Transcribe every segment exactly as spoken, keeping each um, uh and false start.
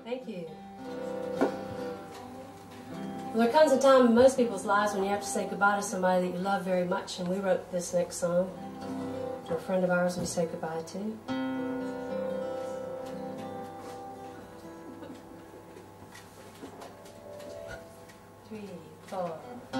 Thank you. Well, there comes a time in most people's lives when you have to say goodbye to somebody that you love very much, and we wrote this next song to a friend of ours we say goodbye to. Three, four.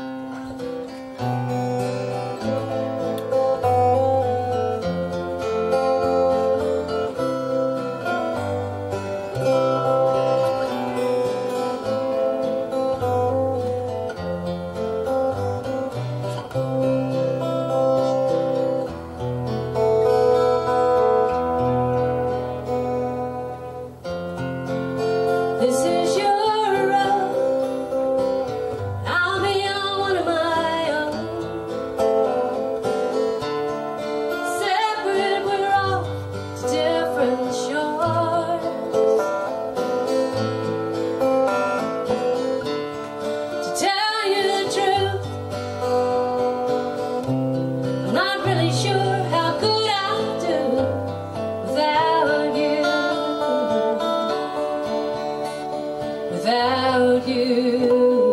Without you,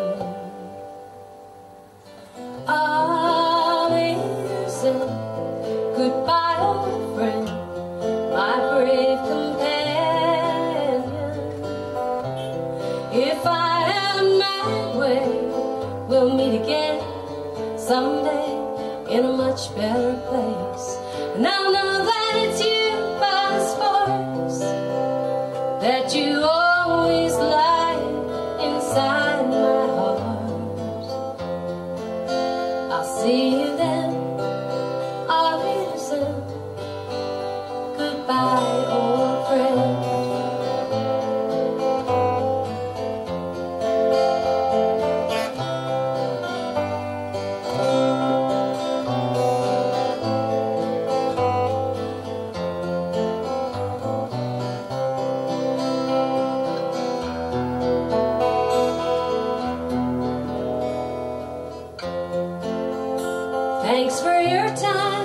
amazing. Goodbye, old friend, my brave companion. If I am my way, we'll meet again someday in a much better place. And I'll know that it's you by sparks that you always lie inside my heart. I'll see you then, I'll listen. Goodbye, old friend. Thanks for your time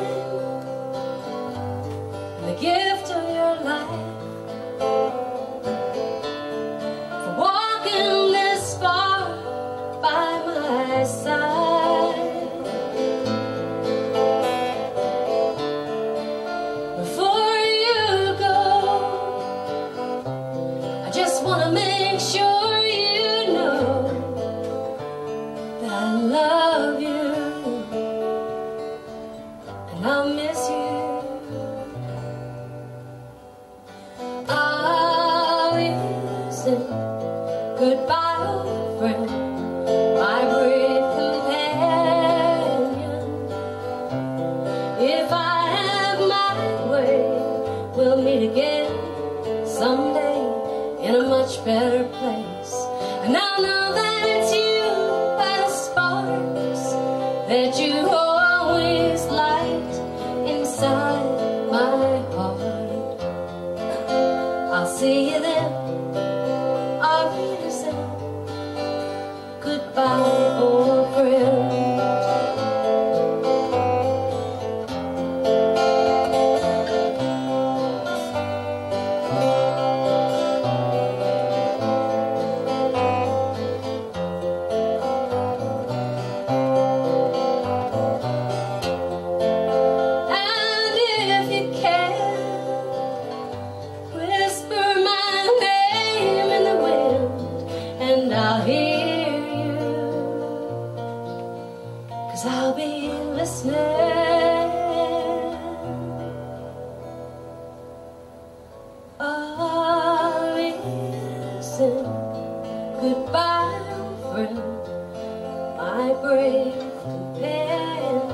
and the gift of your life, for walking this far by my side. Before you go, I just want to make sure you know that I love you. I'll miss you. I'll listen. Goodbye, old friend, my brave companion. If I have my way, we'll meet again someday in a much better place. And I'll know that it's you by the sparks that you always light inside my heart. I'll see you then, I'll listen. Goodbye, old friend. I'll hear you, 'cause I'll be listening. I'll listen. Goodbye, friend, my brave companion.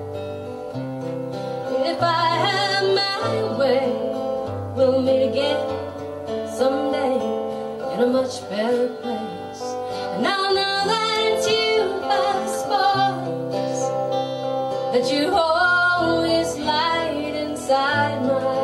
If I have my way, we'll meet again someday in a much better place. And I'll know that it's you by the sparks that you always light inside my